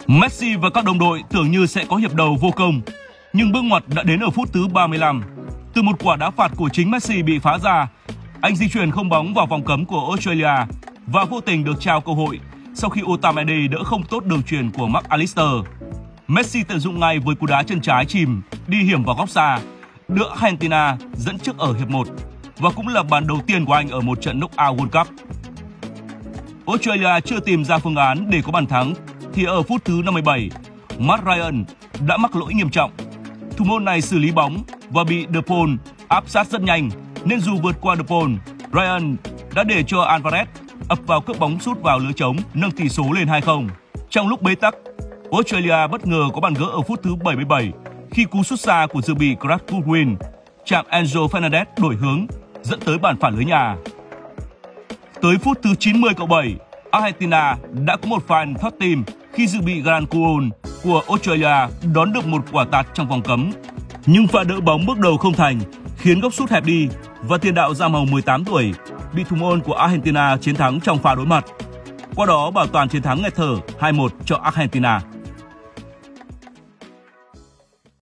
Messi và các đồng đội tưởng như sẽ có hiệp đầu vô công, nhưng bước ngoặt đã đến ở phút thứ 35. Từ một quả đá phạt của chính Messi bị phá ra, anh di chuyển không bóng vào vòng cấm của Australia và vô tình được trao cơ hội sau khi Otamendi đỡ không tốt đường chuyền của McAllister. Messi tận dụng ngay với cú đá chân trái chìm đi hiểm vào góc xa, đưa Argentina dẫn trước ở hiệp 1 và cũng là bàn đầu tiên của anh ở một trận knock-out World Cup. Australia chưa tìm ra phương án để có bàn thắng thì ở phút thứ 57, Matt Ryan đã mắc lỗi nghiêm trọng. Thủ môn này xử lý bóng và bị De Paul áp sát rất nhanh, nên dù vượt qua De Paul, Ryan đã để cho Alvarez ập vào cướp bóng sút vào lưới trống, nâng tỷ số lên 2-0. Trong lúc bế tắc, Australia bất ngờ có bàn gỡ ở phút thứ 77 khi cú sút xa của dự bị Craig Goodwin chạm Enzo Fernandez đổi hướng, dẫn tới bàn phản lưới nhà. Tới phút thứ 90+7, Argentina đã có một pha thoát tim khi dự bị Grant Cuon của Australia đón được một quả tạt trong vòng cấm. Nhưng pha đỡ bóng bước đầu không thành, khiến góc sút hẹp đi và tiền đạo da màu 18 tuổi bị thủ môn của Argentina chiến thắng trong pha đối mặt. Qua đó bảo toàn chiến thắng nghẹt thở 2-1 cho Argentina.